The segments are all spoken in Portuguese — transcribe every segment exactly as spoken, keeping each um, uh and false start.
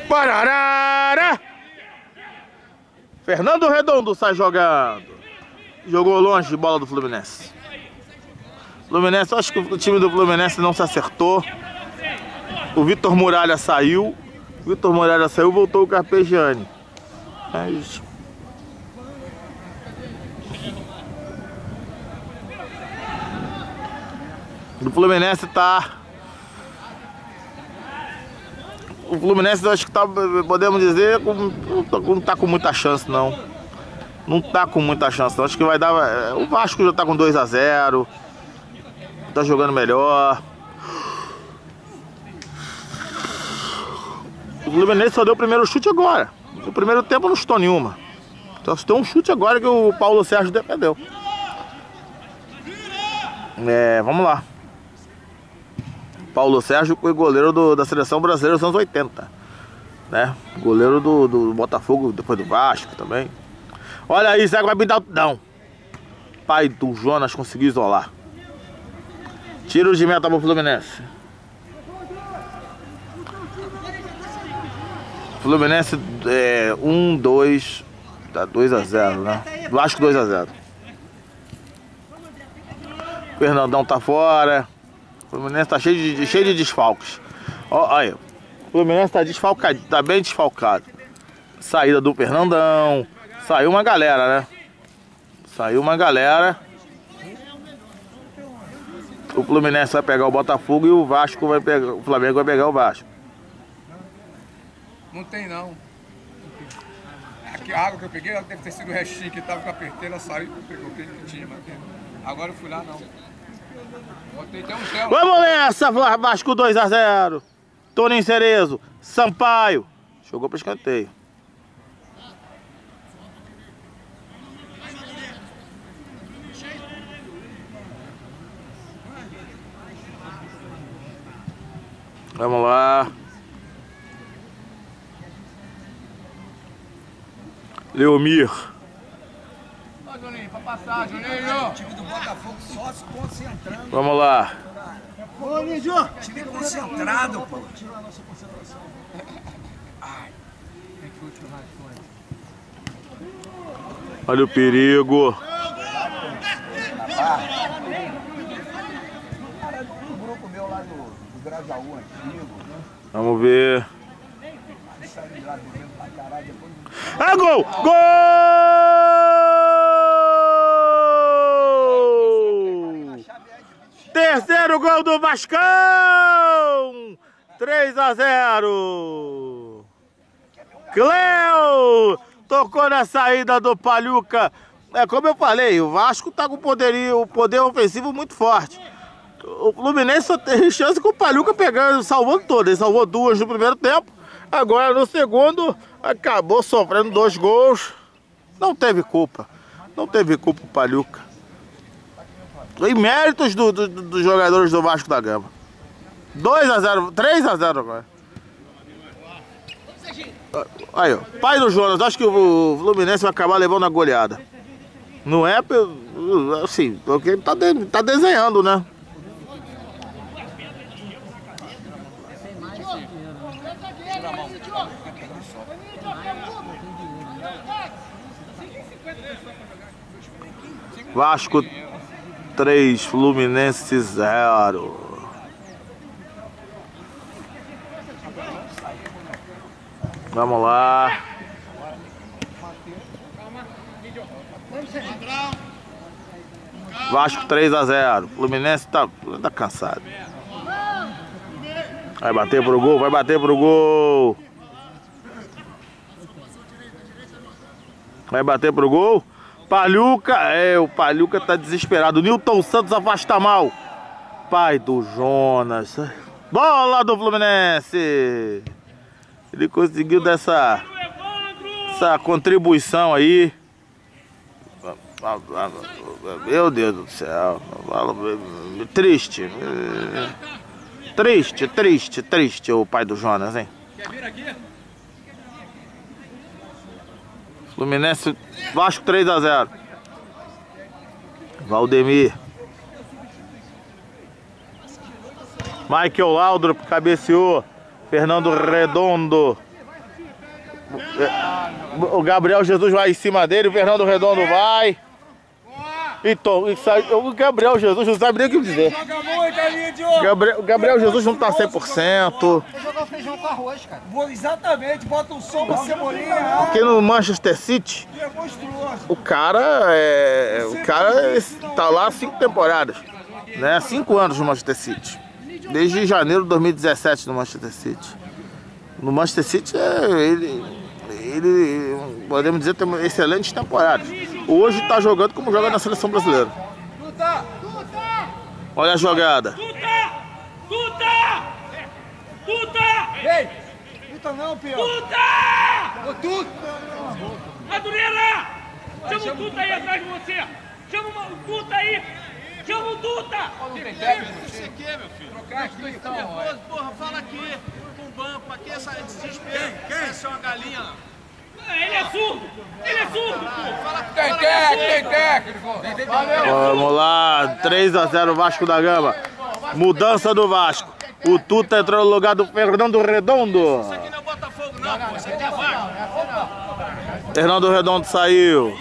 Pararara! Fernando Redondo sai jogando. Jogou longe de bola do Fluminense. Fluminense, acho que o time do Fluminense não se acertou. O Vitor Muralha saiu. O Vitor Muralha saiu, voltou o Carpegiani. É isso. O Fluminense tá... O Fluminense, eu acho que tá, podemos dizer, não tá com muita chance, não. Não tá com muita chance, não. Acho que vai dar... O Vasco já tá com dois a zero. Tá jogando melhor. O Fluminense só deu o primeiro chute agora. No primeiro tempo não chutou nenhuma. Só chutou um chute agora que o Paulo Sérgio defendeu. É, vamos lá. Paulo Sérgio foi goleiro do, da seleção brasileira dos anos oitenta, né? Goleiro do, do Botafogo, depois do Vasco também. Olha aí, Zé vai me dar não. Pai do Jonas conseguiu isolar. Tiro de meta pro Fluminense. Fluminense é um, dois, tá dois a zero, né? Vasco dois a zero. Fernandão tá fora. O Fluminense tá cheio de, cheio de desfalques. Ó, aí, o Fluminense tá desfalcado, tá bem desfalcado. Saída do Fernandão. Saiu uma galera, né? Saiu uma galera. O Fluminense vai pegar o Botafogo e o Vasco vai pegar. O Flamengo vai pegar o Vasco. Não tem não. Aqui, a água que eu peguei deve ter sido o restinho que tava com a perteira, saiu e pegou quem tinha. Agora eu fui lá não. Vamos nessa, Vasco dois a zero. Toninho Cerezo, Sampaio. Jogou para escanteio. Vamos lá. Leomir. Ó, Juninho, pra passar, Juninho. O time do Botafogo só se concentrando. Vamos lá. Ô, Nídio. Time concentrado, pô. Tirou a nossa concentração. Ai. Olha o perigo. Um grupo meu lá do, do Grajaú antigo. Vamos ver. Sai lá do Rio pra caralho, depois... É gol! Gol! Terceiro gol do Vascão! três a zero. Cleo tocou na saída do Paluca. É como eu falei, o Vasco tá com poderio, o poder ofensivo muito forte. O Fluminense só tem chance com o Paluca pegando, salvando todas. Ele salvou duas no primeiro tempo. Agora no segundo acabou sofrendo dois gols. Não teve culpa. Não teve culpa o Paluca. Em méritos dos do, do jogadores do Vasco da Gama. dois a zero, três a zero agora. Aí, ó. Pai do Jonas, acho que o Fluminense vai acabar levando a goleada. Não é assim, porque ele tá, de, tá desenhando, né? Vasco três, Fluminense zero. Vamos lá. Vasco três a zero. Fluminense tá, tá cansado. Vai bater pro gol, vai bater pro gol. Vai bater pro gol. Paluca, é, o Paluca tá desesperado. Nilton Santos afasta mal. Pai do Jonas. Bola do Fluminense. Ele conseguiu dessa essa contribuição aí. Meu Deus do céu. Triste. Triste, triste, triste o pai do Jonas, hein? Fluminense, Vasco três a zero. Valdemir. Michael Laudrup cabeceou. Fernando Redondo O Gabriel Jesus vai em cima dele, o Fernando Redondo vai. Então, o Gabriel Jesus não sabe nem o que dizer. Gabriel, o Gabriel Jesus não tá cem por cento. Vou jogar o feijão com arroz, cara. Vou, exatamente, bota um som, uma cebolinha. Porque no Manchester City, o cara é. O cara tá lá há cinco temporadas. Né? Cinco anos no Manchester City. Desde janeiro de dois mil e dezessete no Manchester City. No Manchester City, ele, ele podemos dizer, tem excelentes temporadas. Hoje está jogando como joga na seleção brasileira. Olha a jogada. Tuta! Tuta! Tuta! Ei! Tuta não, Pião! Tuta! Ô, Tuta! Madureira! Chama o Tuta aí atrás de você! Chama o Tuta aí! Chama o Tuta! Não tem técnico, Você quer, meu filho? trocar aqui, então. Nervoso, porra, fala aqui com o banco, aqui essa desespero. Essa é uma galinha. Ele é surdo! Ele é surdo, pô! Fala, Tem técnico, tem técnico. Vamos lá, três a zero Vasco da Gama. Mudança do Vasco. O Tuta entrou no lugar do Fernando Redondo. Isso aqui não é Botafogo, não, pô. Isso aqui é Vasco. Fernando Redondo saiu.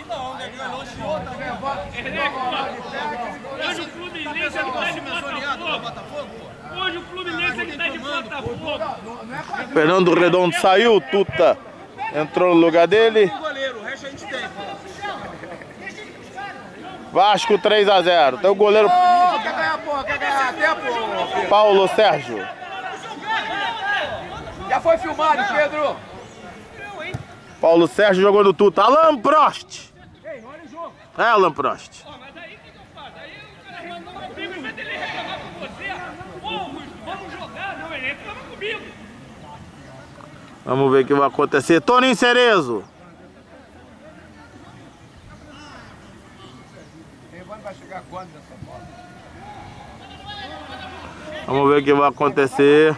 Hoje o Fluminense ele tá de Botafogo! Hoje o Fluminense ele tá de Botafogo! Fernando Redondo saiu, Tuta entrou no lugar dele. Goleiro, o resto a gente tem. Vasco três a zero. Tem o goleiro Quer ganhar, porra, quer ganhar tempo. Paulo Sérgio. Já foi filmado, Pedro. Paulo Sérgio jogou no Tuta. Alan Prost. É, Alan Prost. Mas aí o que eu faço? Aí o cara mandou comigo, em vez dele reclamar com você, vamos, vamos jogar, não, ele reclama comigo. Vamos ver o que vai acontecer. Toninho Cerezo. Evandro vai chegar quando nessa bola? Vamos ver o que vai acontecer.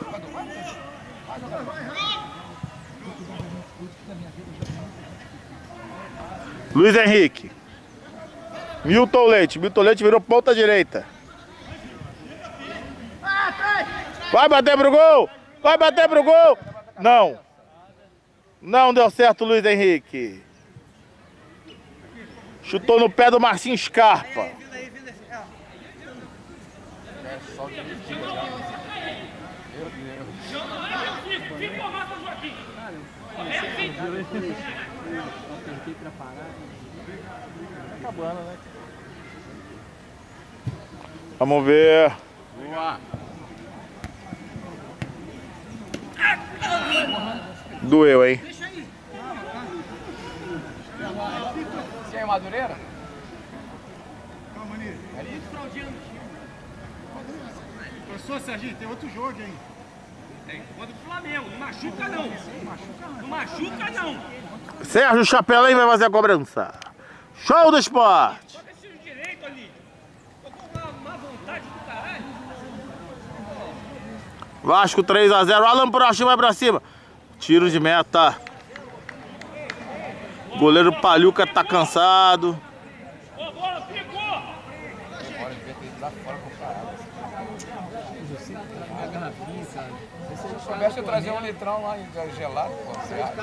Luiz Henrique. Milton Leite. Milton Leite virou ponta direita. Vai bater pro gol! Vai bater pro gol! Não. Não deu certo o Luiz Henrique. Chutou no pé do Marcinho Scarpa. Vamos ver. Doeu, hein? Você é Madureira? Professor Serginho, tem outro jogo, hein? Tem contra o Flamengo, não machuca não. Não machuca não. Sérgio Chapelin vai fazer a cobrança. Show do esporte. Só esse direito ali. Tô com uma, uma vontade do caralho. Vasco três a zero. Alan Prost vai pra cima. Tiro de meta. Goleiro Paluca tá cansado. Ô, bola, pegou. Se soubesse eu trazer um litrão lá gelado, pô.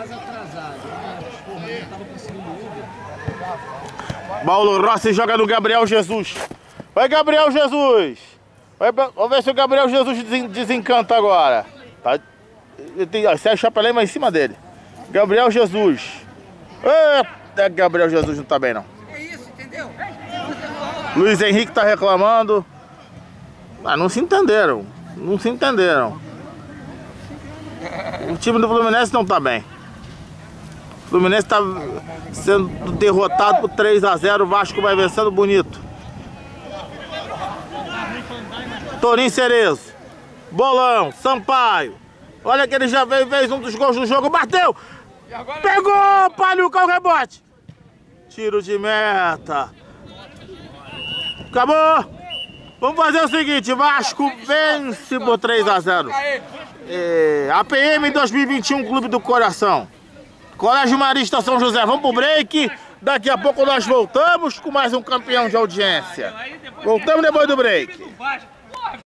Paulo Rossi joga no Gabriel Jesus. Vai, Gabriel Jesus. Vai, vamos ver se o Gabriel Jesus desen- desencanta agora. Tá? Tem, ó, Sérgio Chapelin vai em cima dele. Gabriel Jesus. Eita, Gabriel Jesus não tá bem, não. É isso, entendeu? Luiz Henrique tá reclamando. Mas não se entenderam. Não se entenderam. O time do Fluminense não tá bem. O Fluminense tá sendo derrotado por três a zero. O Vasco vai vencendo bonito. Toninho Cerezo. Bolão. Sampaio. Olha que ele já veio, fez um dos gols do jogo. Bateu. Pegou. Paluca o rebote. Tiro de meta. Acabou. Vamos fazer o seguinte. Vasco vence por três a zero. É, A P M dois mil e vinte e um, Clube do Coração. Colégio Marista São José. Vamos pro break. Daqui a pouco nós voltamos com mais um campeão de audiência. Voltamos depois do break.